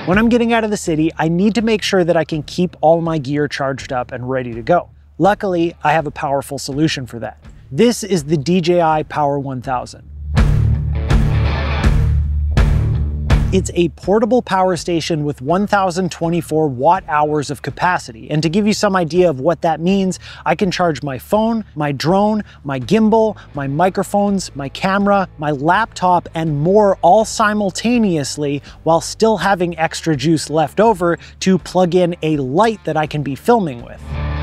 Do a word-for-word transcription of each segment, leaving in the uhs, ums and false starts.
When I'm getting out of the city, I need to make sure that I can keep all my gear charged up and ready to go. Luckily, I have a powerful solution for that. This is the D J I Power one thousand. It's a portable power station with one thousand twenty-four watt hours of capacity. And to give you some idea of what that means, I can charge my phone, my drone, my gimbal, my microphones, my camera, my laptop, and more all simultaneously while still having extra juice left over to plug in a light that I can be filming with.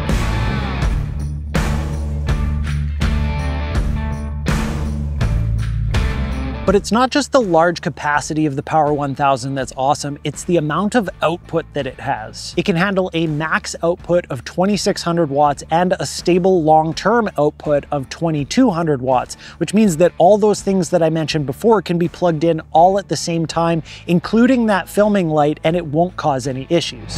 But it's not just the large capacity of the Power one thousand that's awesome, it's the amount of output that it has. It can handle a max output of twenty-six hundred watts and a stable long-term output of twenty-two hundred watts, which means that all those things that I mentioned before can be plugged in all at the same time, including that filming light, and it won't cause any issues.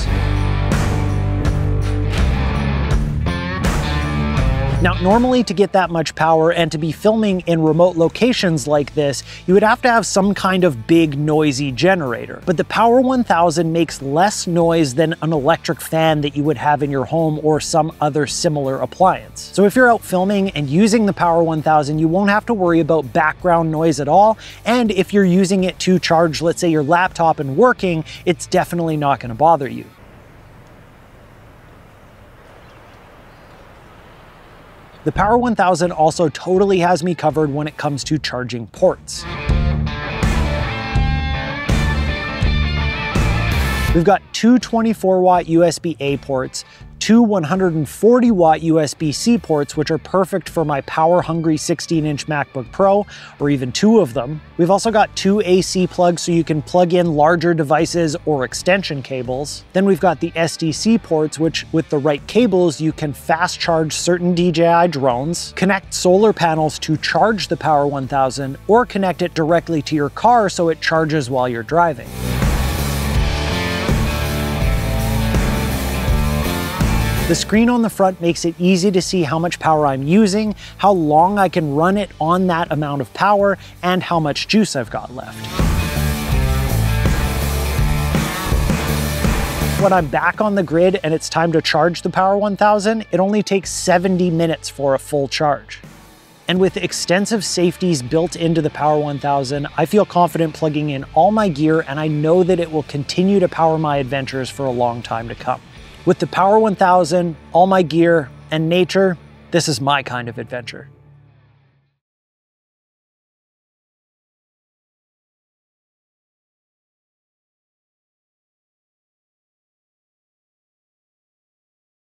Now, normally to get that much power and to be filming in remote locations like this, you would have to have some kind of big noisy generator. But the Power one thousand makes less noise than an electric fan that you would have in your home or some other similar appliance. So if you're out filming and using the Power one thousand, you won't have to worry about background noise at all. And if you're using it to charge, let's say, your laptop and working, it's definitely not going to bother you. The Power one thousand also totally has me covered when it comes to charging ports. We've got two twenty-four watt U S B A ports, two one hundred forty watt U S B C ports, which are perfect for my power-hungry sixteen inch MacBook Pro, or even two of them. We've also got two A C plugs so you can plug in larger devices or extension cables. Then we've got the S D C ports, which with the right cables, you can fast charge certain D J I drones, connect solar panels to charge the Power one thousand, or connect it directly to your car so it charges while you're driving. The screen on the front makes it easy to see how much power I'm using, how long I can run it on that amount of power, and how much juice I've got left. When I'm back on the grid and it's time to charge the Power one thousand, it only takes seventy minutes for a full charge. And with extensive safeties built into the Power one thousand, I feel confident plugging in all my gear, and I know that it will continue to power my adventures for a long time to come. With the Power one thousand, all my gear, and nature, this is my kind of adventure.